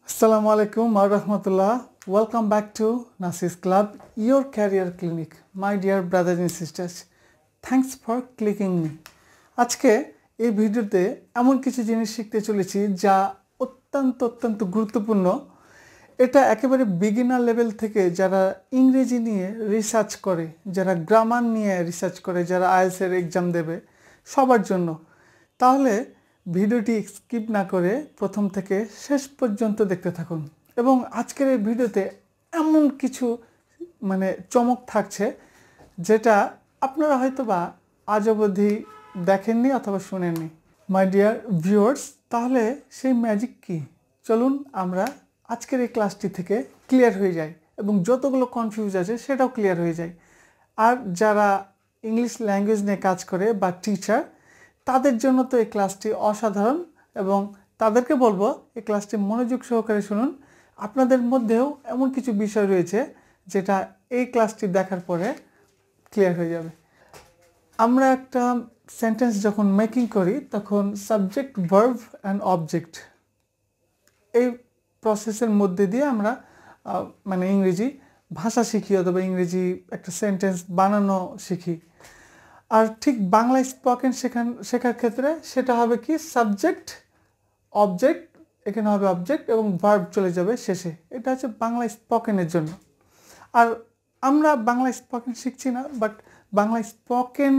Assalamu alaikum wa rahmatullah. Welcome back to Nasis Club, your career clinic. My dear brothers and sisters, thanks for clicking me. আজকে এই ভিডিওতে এমন কিছু জিনিস শিখতে চলেছি যা অত্যন্ত গুরুত্বপূর্ণ। এটা একেবারে বিগিনার লেভেল থেকে যারা ইংরেজি নিয়ে রিসার্চ করে, যারা গ্রামার নিয়ে রিসার্চ করে, যারা আইএলটিএস এর এক্সাম দেবে সবার জন্য। তাহলে ভিডিওটি স্কিপ না করে প্রথম থেকে শেষ পর্যন্ত দেখতে থাকুন। এবং আজকের এই ভিডিওতে এমন কিছু চমক থাকছে যেটা আপনারা হয়তো বা আজ অবধি দেখেননি অথবা শুনেননি। মাই ডিয়ার ভিউয়ার্স, তাহলে সেই ম্যাজিক কি? চলুন আমরা আজকের এই ক্লাসটি থেকে ক্লিয়ার হয়ে যাই এবং যতগুলো কনফিউজ আছে সেটাও ক্লিয়ার হয়ে যায়। আর যারা ইংলিশ ল্যাঙ্গুয়েজ নিয়ে কাজ করে বা টিচার, তাদের জন্য তো এই ক্লাসটি অসাধারণ এবং তাদেরকে বলবো এই ক্লাসটি মনোযোগ সহকারে শুনুন। আপনাদের মধ্যেও এমন কিছু বিষয় রয়েছে যেটা এই ক্লাসটি দেখার পরে ক্লিয়ার হয়ে যাবে। আমরা একটা সেন্টেন্স যখন মেকিং করি তখন সাবজেক্ট, ভার্ব অ্যান্ড অবজেক্ট এই প্রসেসের মধ্যে দিয়ে আমরা ইংরেজি ভাষা শিখি অথবা ইংরেজি একটা সেন্টেন্স বানানো শিখি। আর ঠিক বাংলা স্পোকেন শেখার ক্ষেত্রে সেটা হবে কি, সাবজেক্ট, অবজেক্ট, এখানে হবে অবজেক্ট এবং ভার্ব চলে যাবে শেষে। এটা হচ্ছে বাংলা স্পোকেনের জন্য। আর আমরা বাংলা স্পোকেন শিখছি না, বাট বাংলা স্পোকেন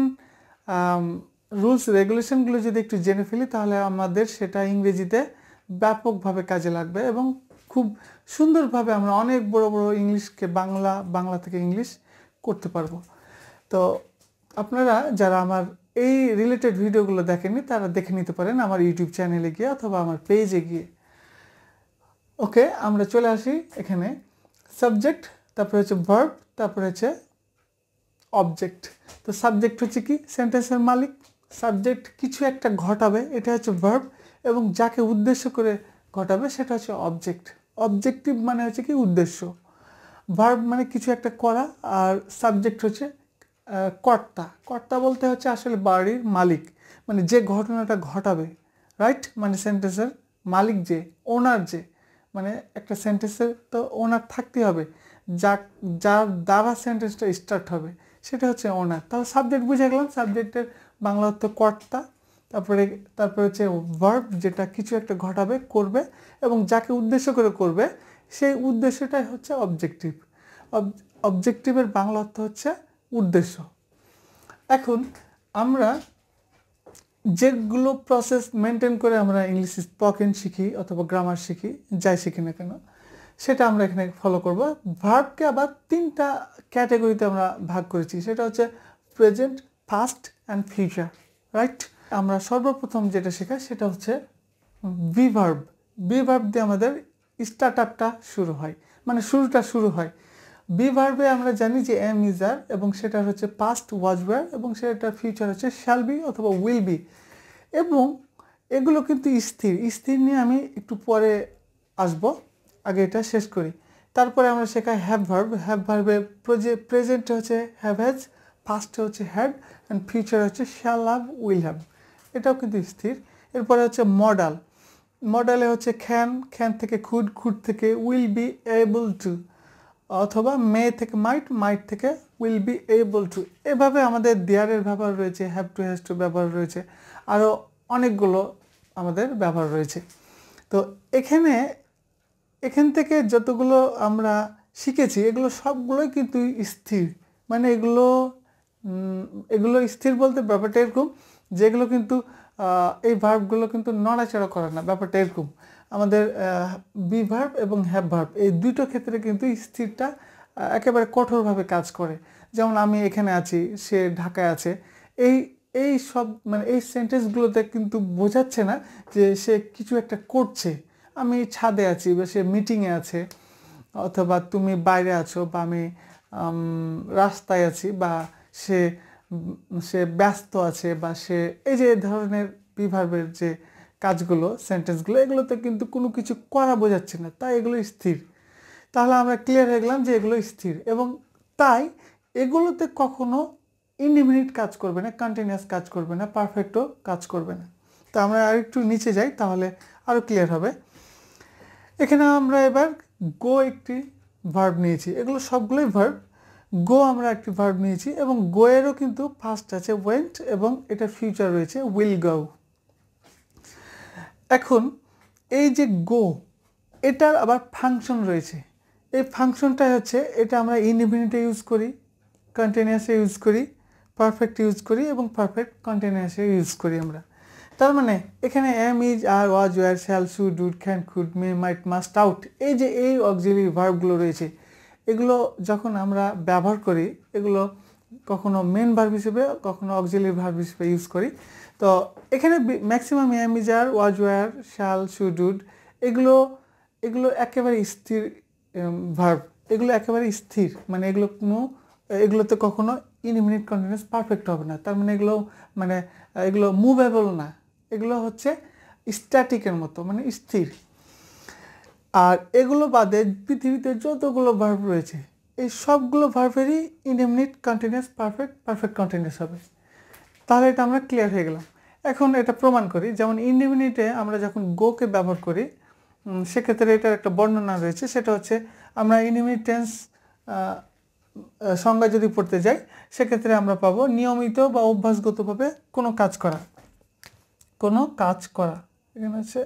রুলস রেগুলেশনগুলো যদি একটু জেনে ফেলি তাহলে আমাদের সেটা ইংরেজিতে ব্যাপকভাবে কাজে লাগবে এবং খুব সুন্দরভাবে আমরা অনেক বড় ইংলিশকে বাংলা থেকে ইংলিশ করতে পারবো। তো আপনারা যারা আমার এই রিলেটেড ভিডিওগুলো দেখেননি তারা দেখে নিতে পারেন আমার ইউটিউব চ্যানেলে গিয়ে অথবা আমার পেজে গিয়ে। ওকে, আমরা চলে আসি এখানে। সাবজেক্ট, তারপরে হচ্ছে ভার্ব, তারপরে হচ্ছে অবজেক্ট। তো সাবজেক্ট হচ্ছে কি, সেন্টেন্সের মালিক। সাবজেক্ট কিছু একটা ঘটাবে, এটা হচ্ছে ভার্ব, এবং যাকে উদ্দেশ্য করে ঘটাবে সেটা হচ্ছে অবজেক্ট। অবজেক্টিভ মানে হচ্ছে কি, উদ্দেশ্য। ভার্ব মানে কিছু একটা করা, আর সাবজেক্ট হচ্ছে কর্তা। কর্তা বলতে হচ্ছে আসলে বাড়ির মালিক, মানে যে ঘটনাটা ঘটাবে, রাইট? মানে সেন্টেন্সের মালিক যে, ওনার যে, মানে একটা সেন্টেন্সের তো ওনার থাকতে হবে, যার দ্বারা সেন্টেন্সটা স্টার্ট হবে সেটা হচ্ছে ওনার। তাহলে সাবজেক্ট বুঝে গেলাম, সাবজেক্টের বাংলা অর্থ কর্তা। তারপরে হচ্ছে ভার্ব, যেটা কিছু একটা ঘটাবে, করবে, এবং যাকে উদ্দেশ্য করে করবে সেই উদ্দেশ্যটাই হচ্ছে অবজেক্টিভ। অবজেক্টিভের বাংলা অর্থ হচ্ছে উদ্দেশ্য। এখন আমরা যেগুলো প্রসেস মেনটেন করে আমরা ইংলিশ স্পোকেন শিখি অথবা গ্রামার শিখি, যাই শিখি না কেন, সেটা আমরা এখানে ফলো করব। ভার্বকে আবার তিনটা ক্যাটাগরিতে আমরা ভাগ করেছি, সেটা হচ্ছে present, past and future, right? আমরা সর্বপ্রথম যেটা শেখাই সেটা হচ্ছে বি ভার্ব। বি ভার্ব দিয়ে আমাদের স্টার্টারটা শুরু হয়, মানে শুরুটা শুরু হয়। বি ভার্বে আমরা জানি যে এম ইজ আর, এবং সেটা হচ্ছে পাস্ট ওয়াজ ওয়্যার, এবং সেটার ফিউচার হচ্ছে শ্যাল বি অথবা উইল বি। এবং এগুলো কিন্তু স্থির নিয়ে আমি একটু পরে আসব, আগে এটা শেষ করি। তারপরে আমরা শেখাই হ্যাভ ভার্ব। হ্যাভ ভার্বে প্রেজেন্ট হচ্ছে হ্যাভ হ্যাজ, পাস্ট হচ্ছে হ্যাড, অ্যান্ড ফিউচার হচ্ছে শ্যাল হ্যাভ, উইল হ্যাভ। এটাও কিন্তু স্থির। এরপরে হচ্ছে মডাল। মডালে হচ্ছে খ্যান থেকে খুড থেকে উইল বি এবল টু, অথবা মে থেকে মাইট থেকে উইল বি এবল টু। এভাবে আমাদের দেয়ারের ব্যবহার রয়েছে, হ্যাভ টু, হ্যাজ টু ব্যবহার রয়েছে, আরও অনেকগুলো আমাদের ব্যবহার রয়েছে। তো এখান থেকে যতগুলো আমরা শিখেছি এগুলো সবগুলোই কিন্তু স্থির। মানে এগুলো স্থির বলতে ব্যাপারটা এরকম, যেগুলো কিন্তু এই ভার্বগুলো কিন্তু নড়াচড়া করে না। ব্যাপারটা এরকম, আমাদের বি ভার্ব এবং হ্যাভ ভার্ব এই দুটো ক্ষেত্রে কিন্তু স্থিরটা একেবারে কঠোরভাবে কাজ করে। যেমন আমি এখানে আছি, সে ঢাকায় আছে, এই সব এই সেন্টেন্সগুলোতে কিন্তু বোঝাচ্ছে না যে সে কিছু একটা করছে। আমি ছাদে আছি, বা সে মিটিংয়ে আছে, অথবা তুমি বাইরে আছো, বা আমি রাস্তায় আছি, বা সে ব্যস্ত আছে, বা সে এই যে ধরনের বি ভার্বের যে কাজগুলো, সেন্টেন্সগুলো, এগুলোতে কিন্তু কোনো কিছু করা বোঝাচ্ছে না, তাই এগুলো স্থির। তাহলে আমরা ক্লিয়ার হয়ে গেলাম যে এগুলো স্থির, এবং তাই এগুলোতে কখনো ইনডিফিনিট কাজ করবে না, কন্টিনিউয়াস কাজ করবে না, পারফেক্টও কাজ করবে না। তো আমরা আরেকটু নিচে যাই, তাহলে আরও ক্লিয়ার হবে। এখানে আমরা এবার গো একটি ভার্ব নিয়েছি, এগুলো সবগুলোই ভার্ব। গো আমরা একটি ভার্ব নিয়েছি এবং গো এরও কিন্তু ফার্স্ট আছে ওয়েন্ট এবং এটা ফিউচার রয়েছে উইল গো। এখন এই যে গো, এটার আবার ফাংশন রয়েছে। এই ফাংশনটাই হচ্ছে, এটা আমরা ইনডিফিনিটে ইউজ করি, কন্টিনিউয়াসে ইউজ করি, পারফেক্ট ইউজ করি এবং পারফেক্ট কন্টিনিউয়াসে ইউজ করি আমরা। তার মানে এখানে am, is, are, was, were, shall, should, would, can, could, may, might, must, ought, এই যে এই অক্সিলারি ভার্বগুলো রয়েছে, এগুলো যখন আমরা ব্যবহার করি, এগুলো কখনো মেন ভার্ব হিসেবে, কখনো অক্সিলারি ভার্ব হিসেবে ইউজ করি। তো এখানে maximum am, is, are, was, were, shall, should, would এগুলো একেবারে স্থির ভার্ব, এগুলো একেবারে স্থির, মানে এগুলোতে কখনো ইনডিফিনিট কন্টিনিউয়াস পারফেক্ট হবে না। তার মানে এগুলো মুভেবল না, এগুলো হচ্ছে স্ট্যাটিকের মতো, মানে স্থির। আর এগুলো বাদে পৃথিবীতে যতগুলো ভার্ব রয়েছে, এই সবগুলো ভার্বেরই ইনডিফিনিট কন্টিনিউয়াস পারফেক্ট কন্টিনিউয়াস হবে। তাহলে এটা আমরা ক্লিয়ার হয়ে গেলাম। এখন এটা প্রমাণ করি, যেমন ইনডিফিনিটে আমরা যখন গোকে ব্যবহার করি, সেক্ষেত্রে এটার একটা বর্ণনা রয়েছে, সেটা হচ্ছে আমরা ইনডিফিনিট টেন্স সংজ্ঞা যদি পড়তে যাই, সেক্ষেত্রে আমরা পাবো নিয়মিত বা অভ্যাসগতভাবে কোনো কাজ করা। এখানে হচ্ছে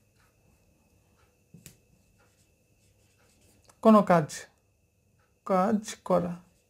কোনো কাজ করা।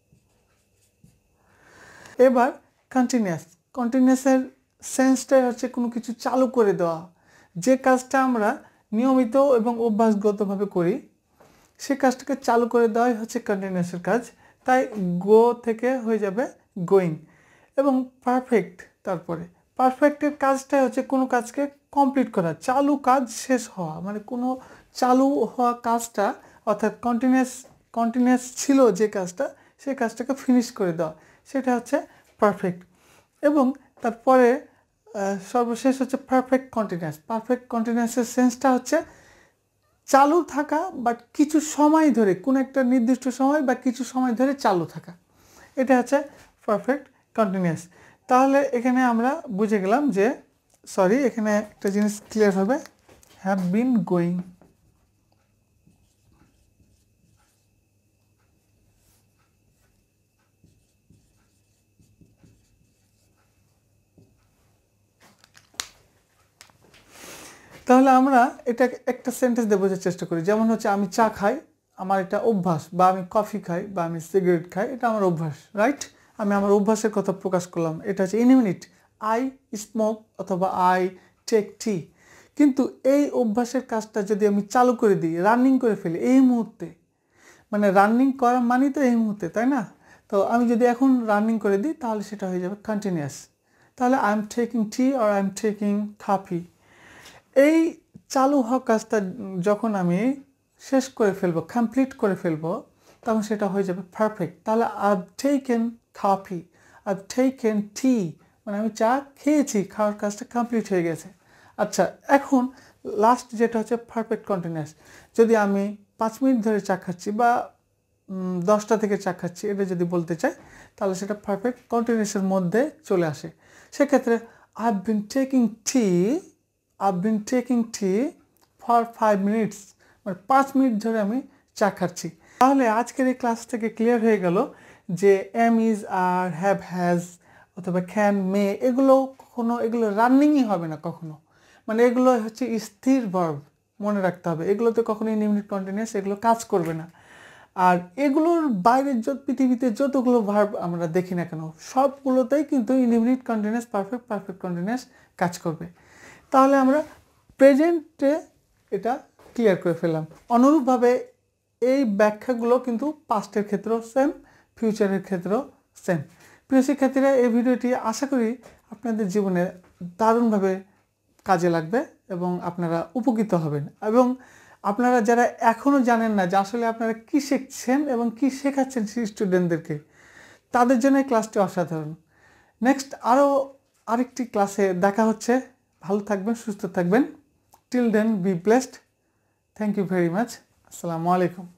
এবার কন্টিনিউয়াসের সেন্সটাই হচ্ছে কোনো কিছু চালু করে দেওয়া। যে কাজটা আমরা নিয়মিত এবং অভ্যাসগতভাবে করি, সে কাজটাকে চালু করে দেওয়াই হচ্ছে কন্টিনিউয়াসের কাজ। তাই গো থেকে হয়ে যাবে গোয়িং। এবং তারপরে পারফেক্টের কাজটাই হচ্ছে কোনো কাজকে কমপ্লিট করা, চালু কাজ শেষ হওয়া, মানে কোনো চালু হওয়া কাজটা, অর্থাৎ কন্টিনিউয়াস ছিল যে কাজটা, সেই কাজটাকে ফিনিশ করে দেওয়া, সেটা হচ্ছে পারফেক্ট। এবং তারপরে সর্বশেষ হচ্ছে পারফেক্ট কন্টিনিউয়াসের সেন্সটা হচ্ছে চালু থাকা, বাট কিছু সময় ধরে, কোনো একটা নির্দিষ্ট সময় বা কিছু সময় ধরে চালু থাকা, এটা হচ্ছে পারফেক্ট কন্টিনিউয়াস। তাহলে এখানে আমরা বুঝে গেলাম যে, এখানে একটা জিনিস ক্লিয়ার হবে, হ্যাভ বিন গোয়িং। তাহলে আমরা এটা একটা সেন্টেন্স দিয়ে বোঝার চেষ্টা করি। যেমন হচ্ছে, আমি চা খাই, আমার এটা অভ্যাস, বা আমি কফি খাই, বা আমি সিগারেট খাই, এটা আমার অভ্যাস, রাইট? আমি আমার অভ্যাসের কথা প্রকাশ করলাম, এটা হচ্ছে ইনডিফিনিট। আই স্মোক অথবা আই টেক টি। কিন্তু এই অভ্যাসের কাজটা যদি আমি চালু করে দিই, রানিং করে ফেলি এই মুহূর্তে, মানে রানিং করা মানে তো এই মুহূর্তে, তাই না? তো আমি যদি এখন রানিং করে দিই, তাহলে সেটা হয়ে যাবে কন্টিনিউয়াস। তাহলে I am taking tea or I am taking coffee. এই চালু হওয়া কাজটা যখন আমি শেষ করে ফেলবো, কমপ্লিট করে ফেলবো, তখন সেটা হয়ে যাবে পারফেক্ট। তাহলে I've taken coffee, I've taken tea, মানে আমি চা খেয়েছি, খাওয়ার কাজটা কমপ্লিট হয়ে গেছে। আচ্ছা, এখন লাস্ট যেটা হচ্ছে পারফেক্ট কন্টিনিউয়াস। যদি আমি 5 মিনিট ধরে চা খাচ্ছি বা 10টা থেকে চা খাচ্ছি, এটা যদি বলতে চাই, তাহলে সেটা পারফেক্ট কন্টিনিউয়াসের মধ্যে চলে আসে। সেক্ষেত্রে I've been taking tea for 5 minutes, মানে 5 মিনিট ধরে আমি চা খাচ্ছি। তাহলে আজকের এই ক্লাস থেকে ক্লিয়ার হয়ে গেল যে am, is, are, have, has অথবা ক্যান, মে, এগুলো রানিংই হবে না কখনো, মানে এগুলো হচ্ছে স্থির ভার্ব, মনে রাখতে হবে। এগুলোতে কখনো ইনডিফিনিট কন্টিনিউয়াস এগুলো কাজ করবে না। আর এগুলোর বাইরের পৃথিবীতে যতগুলো ভার্ব আমরা দেখি না কেন, সবগুলোতেই কিন্তু ইনডিফিনিট কন্টিনিউয়াস পারফেক্ট কন্টিনিউয়াস কাজ করবে। তাহলে আমরা প্রেজেন্টে এটা ক্লিয়ার করে ফেললাম। অনুরূপভাবে এই ব্যাখ্যাগুলো কিন্তু পাস্টের ক্ষেত্রেও সেম, ফিউচারের ক্ষেত্রেও সেম। প্রিয় শিক্ষার্থীরা, এই ভিডিওটি আশা করি আপনাদের জীবনে দারুণভাবে কাজে লাগবে এবং আপনারা উপকৃত হবেন। এবং আপনারা যারা এখনও জানেন না যে আসলে আপনারা কী শিখছেন এবং কী শেখাচ্ছেন স্টুডেন্টদেরকে, তাদের জন্য এই ক্লাসটি অসাধারণ। নেক্সট আরেকটি ক্লাসে দেখা হচ্ছে। ভালো থাকবেন, সুস্থ থাকবেন। Till then, be blessed. Thank you very much. আসসালামু আলাইকুম।